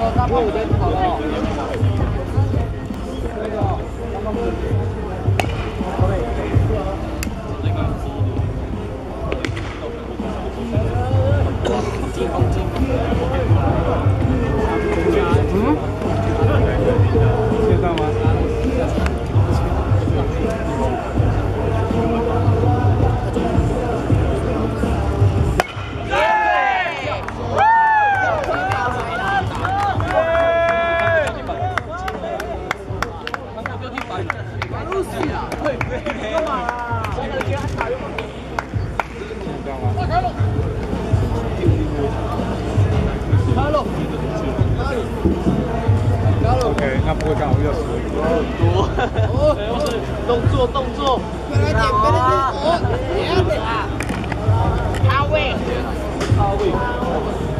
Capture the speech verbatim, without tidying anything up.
知道吗？OK， 那不会刚好遇到死多，动作动作，快来点，快来点，哦，不要点啊，阿伟，阿伟。